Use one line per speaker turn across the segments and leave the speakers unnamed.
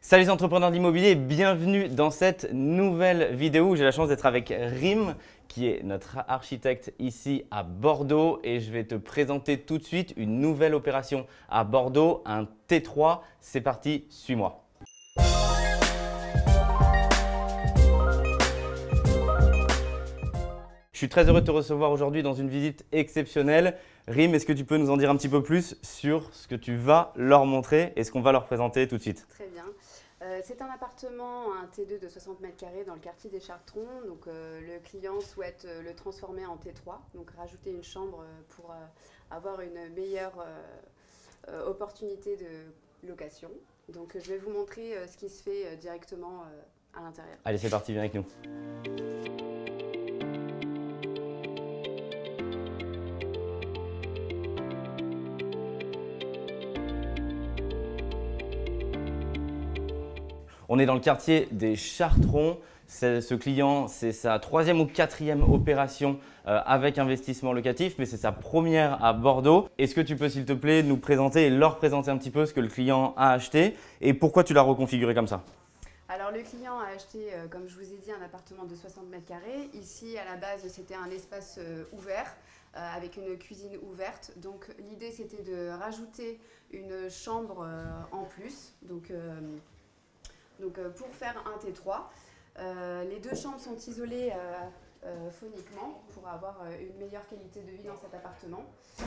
Salut les entrepreneurs d'immobilier, bienvenue dans cette nouvelle vidéo où j'ai la chance d'être avec Rim qui est notre architecte ici à Bordeaux et je vais te présenter tout de suite une nouvelle opération à Bordeaux, un T3. C'est parti, suis-moi. Je suis très heureux de te recevoir aujourd'hui dans une visite exceptionnelle. Rim, est-ce que tu peux nous en dire un petit peu plus sur ce que tu vas leur montrer et ce qu'on va leur présenter tout de suite?
Très bien. C'est un appartement, un T2 de 60 mètres carrés dans le quartier des Chartrons. Donc, le client souhaite le transformer en T3, donc rajouter une chambre pour avoir une meilleure opportunité de location. Donc, je vais vous montrer ce qui se fait directement à l'intérieur.
Allez, c'est parti, viens avec nous. On est dans le quartier des Chartrons. Ce client, c'est sa troisième ou quatrième opération avec investissement locatif, mais c'est sa première à Bordeaux. Est-ce que tu peux, s'il te plaît, nous présenter et leur présenter un petit peu ce que le client a acheté et pourquoi tu l'as reconfiguré comme ça?
Alors, le client a acheté, comme je vous ai dit, un appartement de 60 mètres carrés. Ici, à la base, c'était un espace ouvert avec une cuisine ouverte. Donc, l'idée, c'était de rajouter une chambre en plus. Donc, pour faire un T3, les deux chambres sont isolées phoniquement pour avoir une meilleure qualité de vie dans cet appartement.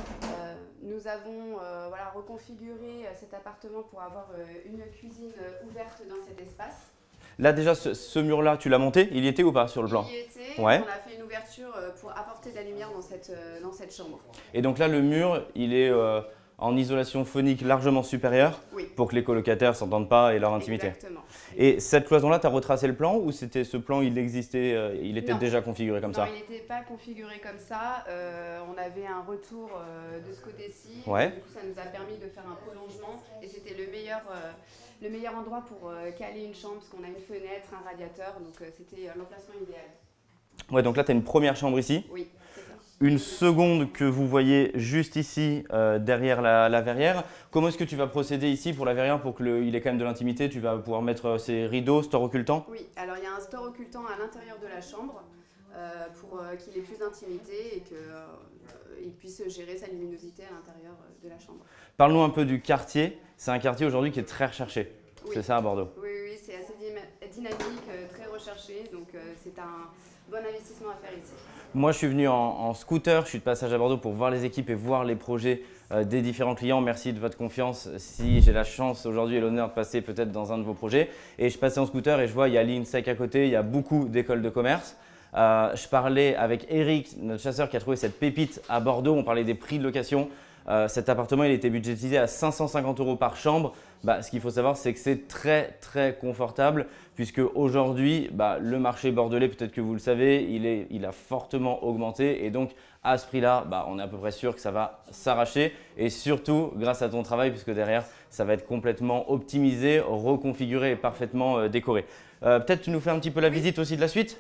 Nous avons reconfiguré cet appartement pour avoir une cuisine ouverte dans cet espace.
Là déjà, ce mur-là, tu l'as monté? Il y était ou pas sur le plan?
Il y était,
ouais.
On a fait une ouverture pour apporter de la lumière dans cette chambre.
Et donc là, le mur, il est en isolation phonique largement supérieure,
oui,
pour que les colocataires ne s'entendent pas et leur intimité.
Exactement.
Et cette cloison-là, tu as retracé le plan ou c'était ce plan, il existait, il était déjà configuré comme ça?
Non, il n'était pas configuré comme ça. On avait un retour de ce côté-ci.
Ouais.
Du coup, ça nous a permis de faire un prolongement et c'était le meilleur endroit pour caler une chambre parce qu'on a une fenêtre, un radiateur. Donc, c'était l'emplacement idéal.
Ouais, donc là, tu as une première chambre ici.
Oui, c'est ça.
Une seconde que vous voyez juste ici, derrière la verrière. Comment est-ce que tu vas procéder ici pour la verrière pour qu'il ait quand même de l'intimité? Tu vas pouvoir mettre ces rideaux, store occultant?
Oui, alors il y a un store occultant à l'intérieur de la chambre pour qu'il ait plus d'intimité et qu'il puisse gérer sa luminosité à l'intérieur de la chambre.
Parle-nous un peu du quartier. C'est un quartier aujourd'hui qui est très recherché.
Oui.
C'est ça à Bordeaux?
Oui, c'est assez dynamique, très recherché. Donc c'est un bon investissement à faire ici.
Moi, je suis venu en scooter, je suis de passage à Bordeaux pour voir les équipes et voir les projets des différents clients. Merci de votre confiance. Si j'ai la chance aujourd'hui et l'honneur de passer peut-être dans un de vos projets. Et je passais en scooter et je vois, il y a l'INSEC à côté, il y a beaucoup d'écoles de commerce. Je parlais avec Eric, notre chasseur qui a trouvé cette pépite à Bordeaux. On parlait des prix de location. Cet appartement, il était budgétisé à 550 € par chambre. Ce qu'il faut savoir, c'est que c'est très très confortable puisque aujourd'hui, le marché bordelais, peut-être que vous le savez, il a fortement augmenté et donc à ce prix-là, on est à peu près sûr que ça va s'arracher et surtout grâce à ton travail puisque derrière, ça va être complètement optimisé, reconfiguré et parfaitement décoré. Peut-être tu nous fais un petit peu la visite aussi de la suite?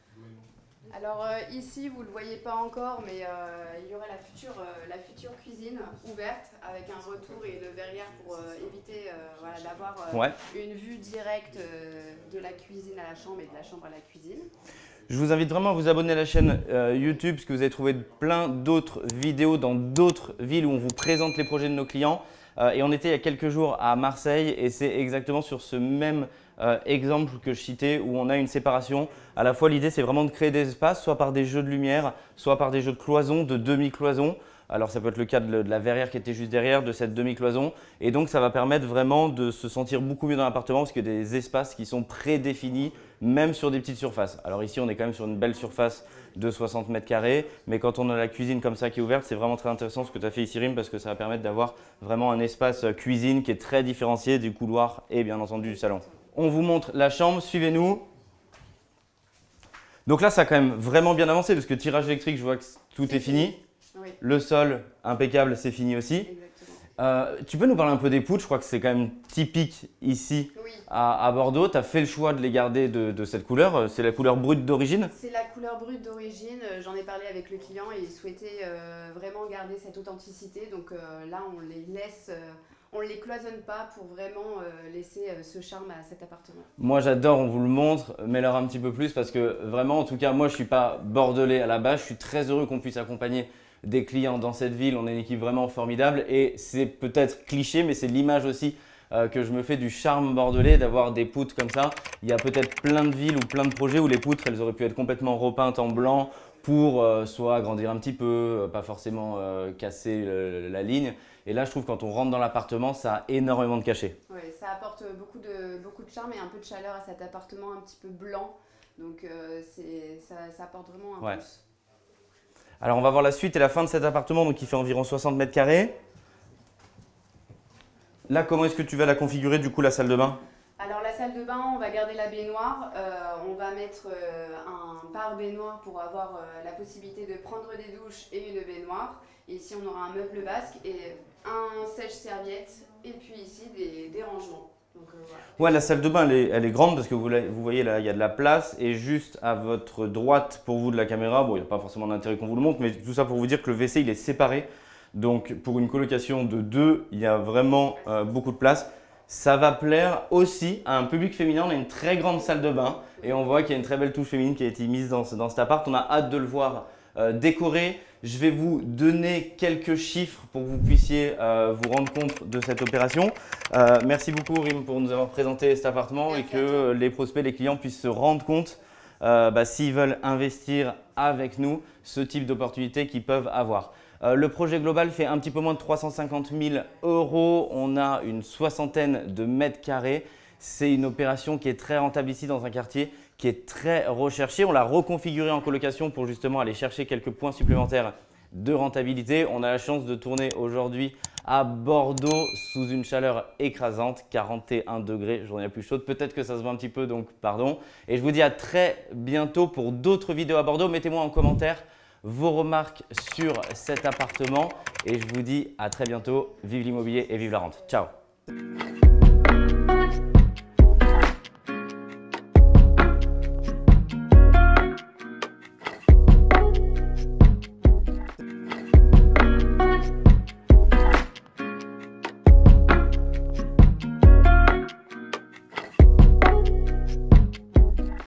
Alors ici, vous ne le voyez pas encore, mais il y aurait la future cuisine ouverte avec un retour et une verrière pour éviter d'avoir une vue directe de la cuisine à la chambre et de la chambre à la cuisine.
Je vous invite vraiment à vous abonner à la chaîne YouTube parce que vous allez trouver plein d'autres vidéos dans d'autres villes où on vous présente les projets de nos clients. Et on était il y a quelques jours à Marseille et c'est exactement sur ce même exemple que je citais où on a une séparation. À la fois, l'idée, c'est vraiment de créer des espaces, soit par des jeux de lumière, soit par des jeux de cloison, de demi-cloison. Alors, ça peut être le cas de la verrière qui était juste derrière, de cette demi-cloison. Et donc, ça va permettre vraiment de se sentir beaucoup mieux dans l'appartement parce qu'il y a des espaces qui sont prédéfinis, même sur des petites surfaces. Alors ici, on est quand même sur une belle surface de 60 mètres carrés. Mais quand on a la cuisine comme ça qui est ouverte, c'est vraiment très intéressant ce que tu as fait ici, Rim, parce que ça va permettre d'avoir vraiment un espace cuisine qui est très différencié du couloir et bien entendu du salon. On vous montre la chambre, suivez-nous. Donc là, ça a quand même vraiment bien avancé parce que tirage électrique, je vois que tout est fini.
Oui.
Le sol, impeccable, c'est fini aussi. Tu peux nous parler un peu des poutres? Je crois que c'est quand même typique ici à Bordeaux. Tu as fait le choix de les garder de cette couleur. C'est la couleur brute d'origine?
C'est la couleur brute d'origine. J'en ai parlé avec le client et il souhaitait vraiment garder cette authenticité. Donc là, on les laisse on ne les cloisonne pas pour vraiment laisser ce charme à cet appartement.
Moi j'adore, on vous le montre, mais alors un petit peu plus parce que vraiment, en tout cas, moi je ne suis pas bordelais à la base. Je suis très heureux qu'on puisse accompagner des clients dans cette ville. On est une équipe vraiment formidable et c'est peut-être cliché, mais c'est l'image aussi que je me fais du charme bordelais, d'avoir des poutres comme ça. Il y a peut-être plein de villes ou plein de projets où les poutres, elles auraient pu être complètement repeintes en blanc pour soit agrandir un petit peu, pas forcément casser la ligne. Et là, je trouve que quand on rentre dans l'appartement, ça a énormément de cachet.
Oui, ça apporte beaucoup de charme et un peu de chaleur à cet appartement un petit peu blanc. Donc ça apporte vraiment un plus.
Alors, on va voir la suite et la fin de cet appartement, donc il fait environ 60 mètres carrés. Là, comment est-ce que tu vas la configurer du coup, la salle de bain?
Alors la salle de bain, on va garder la baignoire, on va mettre un pare-baignoire pour avoir la possibilité de prendre des douches et une baignoire. Et ici on aura un meuble basque et un sèche-serviette et puis ici des rangements. Donc, voilà.
Ouais, la salle de bain elle est grande parce que vous voyez là, il y a de la place et juste à votre droite pour vous de la caméra, bon il n'y a pas forcément d'intérêt qu'on vous le montre, mais tout ça pour vous dire que le WC il est séparé. Donc pour une colocation de 2, il y a vraiment beaucoup de place. Ça va plaire aussi à un public féminin. On a une très grande salle de bain et on voit qu'il y a une très belle touche féminine qui a été mise dans cet appart. On a hâte de le voir décoré. Je vais vous donner quelques chiffres pour que vous puissiez vous rendre compte de cette opération. Merci beaucoup Rim pour nous avoir présenté cet appartement et que les prospects, les clients puissent se rendre compte s'ils veulent investir avec nous, ce type d'opportunités qu'ils peuvent avoir. Le projet global fait un petit peu moins de 350 000 €. On a une soixantaine de mètres carrés. C'est une opération qui est très rentable ici dans un quartier qui est très recherché. On l'a reconfiguré en colocation pour justement aller chercher quelques points supplémentaires de rentabilité. On a la chance de tourner aujourd'hui à Bordeaux sous une chaleur écrasante, 41 degrés, journée la plus chaude. Peut-être que ça se voit un petit peu, donc pardon. Et je vous dis à très bientôt pour d'autres vidéos à Bordeaux. Mettez-moi en commentaire vos remarques sur cet appartement et je vous dis à très bientôt. Vive l'immobilier et vive la rente. Ciao!